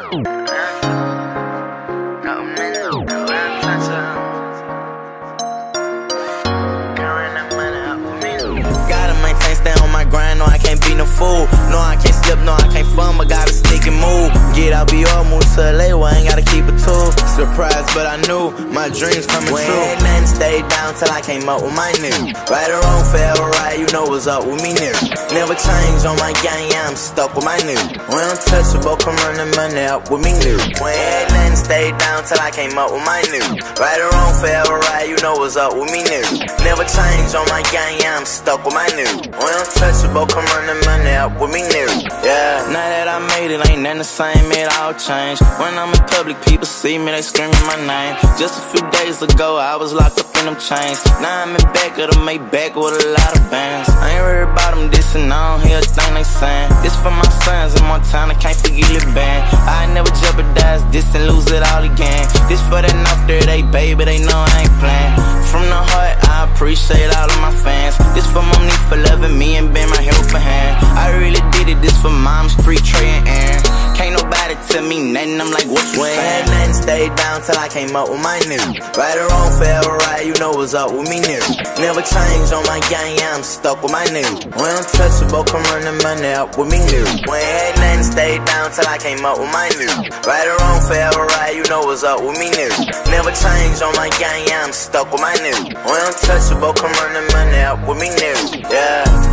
Gotta maintain, stay on my grind, no I can't be no fool. No I can't slip, no I can't fumble, gotta stick and move. Get out, be all move to LA, well I ain't gotta keep it too. Surprised, but I knew my dreams coming true. Ain't nothing, stayed down till I came up with my new. Right or wrong, forever right, you know what's up with me new. Never change on my gang, yeah, I'm stuck with my new. When untouchable, come run the money up with me new. When ain't nothing, stayed down till I came up with my new. Right or wrong, forever right, you know what's up with me new. Never change on my gang, yeah, I'm stuck with my new. When untouchable, come run the money up with me new. Yeah, now that I made it, ain't nothing the same, it all changed. When I'm in public, people see me, they screaming my name. Just a few days ago, I was locked up in them chains. Now I'm in back of the Maybach with a lot of bands. I ain't worried about them dissing, I don't hear a thing they saying. This for my sons in Montana, can't forget it band. I never jeopardize this and lose it all again. This for that North Day, baby, they know I ain't playing. From the heart, I appreciate all of my fans. This for Monique for loving me and being my helping hand. I really did it, this for Mom, Street, Trey, and Aaron. Can't nobody tell me nothing, I'm like, what you saying? Ain't nothing, stayed down till I came up with my new. Right or wrong, forever right, you know what's up with me new. Never change on my gang, yeah, I'm stuck with my new. When untouchable, come run the money up with me new. When ain't nothing, stayed down till I came up with my new. Right or wrong, forever right, you know what's up with me new. Never change on my gang, yeah, I'm stuck with my new. When untouchable, come run the money up with me new. Yeah.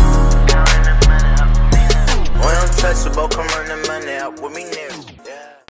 Come run the money up with me new.